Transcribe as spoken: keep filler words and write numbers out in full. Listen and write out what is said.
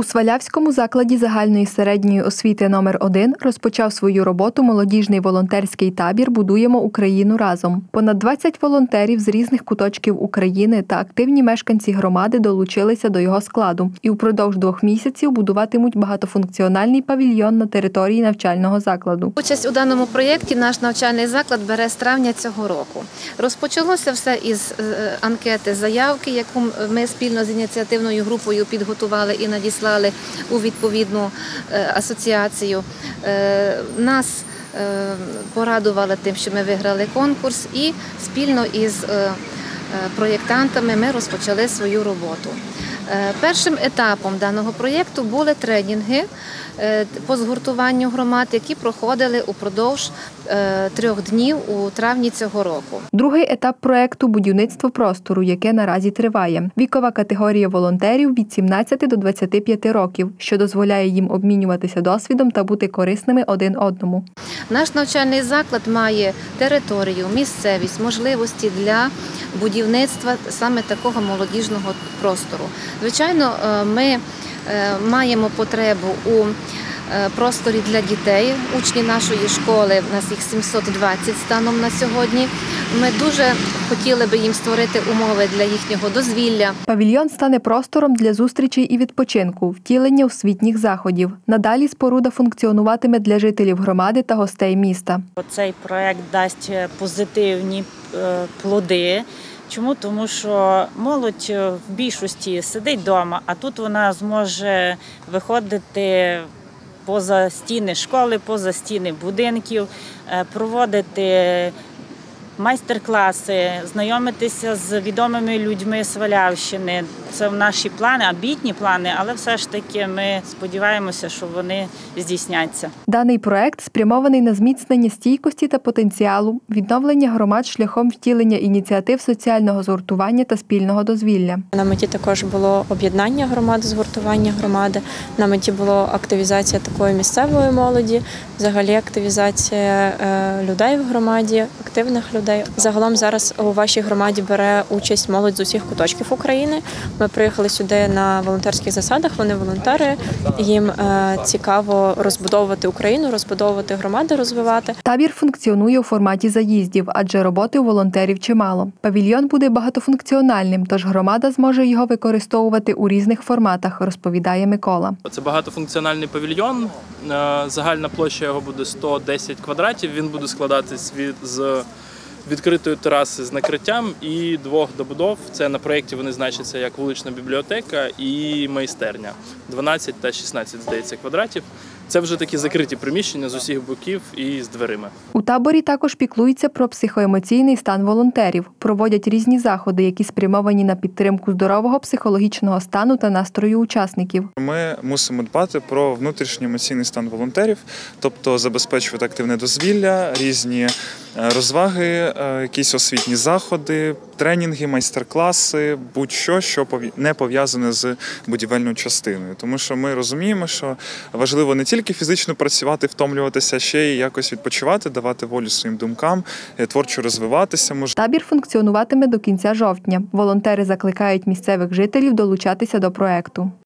Свалявському закладі загальної середньої освіти номер один розпочав свою роботу молодіжний волонтерський табір «Будуємо Україну разом». Понад двадцять волонтерів з різних куточків України та активні мешканці громади долучилися до його складу і впродовж двох місяців будуватимуть багатофункціональний павільйон на території навчального закладу. Участь у даному проєкті наш навчальний заклад бере з травня цього року. Розпочалося все із анкети заявки, яку ми спільно з ініціативною групою підготували і надіслали у відповідну асоціацію. Нас порадували тим, що ми виграли конкурс, і спільно із проєктантами ми розпочали свою роботу. Першим етапом даного проєкту були тренінги по згуртуванню громад, які проходили упродовж трьох днів у травні цього року. Другий етап проєкту – будівництво простору, яке наразі триває. Вікова категорія волонтерів від сімнадцяти до двадцяти п'яти років, що дозволяє їм обмінюватися досвідом та бути корисними один одному. Наш навчальний заклад має територію, місцевість, можливості для будівництва саме такого молодіжного простору. Звичайно, ми маємо потребу у просторі для дітей. Учні нашої школи, у нас їх сімсот двадцять станом на сьогодні. Ми дуже хотіли би їм створити умови для їхнього дозвілля. Павільйон стане простором для зустрічей і відпочинку, втілення освітніх заходів. Надалі споруда функціонуватиме для жителів громади та гостей міста. Цей проєкт дасть позитивні плоди. Чому? Тому що молодь в більшості сидить вдома, а тут вона зможе виходити поза стіни школи, поза стіни будинків, проводити майстер-класи, знайомитися з відомими людьми Свалявщини. Це в наші плани, амбітні плани, але все ж таки ми сподіваємося, що вони здійсняться. Даний проект спрямований на зміцнення стійкості та потенціалу, відновлення громад шляхом втілення ініціатив соціального згуртування та спільного дозвілля. На меті також було об'єднання громади, згуртування громади. На меті було активізація такої місцевої молоді, взагалі активізація людей в громаді, активних людей. Загалом зараз у вашій громаді бере участь молодь з усіх куточків України. Ми приїхали сюди на волонтерських засадах, вони волонтери, їм цікаво розбудовувати Україну, розбудовувати громади, розвивати. Табір функціонує у форматі заїздів, адже роботи у волонтерів чимало. Павільйон буде багатофункціональним, тож громада зможе його використовувати у різних форматах, розповідає Микола. Це багатофункціональний павільйон, загальна площа його буде сто десять квадратів, він буде складатись від, з відкритої тераси з накриттям і двох добудов. Це на проєкті вони значаться як вулична бібліотека і майстерня. дванадцять та шістнадцять, здається, квадратів. Це вже такі закриті приміщення з усіх боків і з дверима. У таборі також піклуються про психоемоційний стан волонтерів. Проводять різні заходи, які спрямовані на підтримку здорового психологічного стану та настрою учасників. Ми мусимо дбати про внутрішній емоційний стан волонтерів, тобто забезпечувати активне дозвілля, різні розваги, якісь освітні заходи, тренінги, майстер-класи, будь-що, що не пов'язане з будівельною частиною. Тому що ми розуміємо, що важливо не тільки фізично працювати, втомлюватися, а ще й якось відпочивати, давати волю своїм думкам, творчо розвиватися. Табір функціонуватиме до кінця жовтня. Волонтери закликають місцевих жителів долучатися до проекту.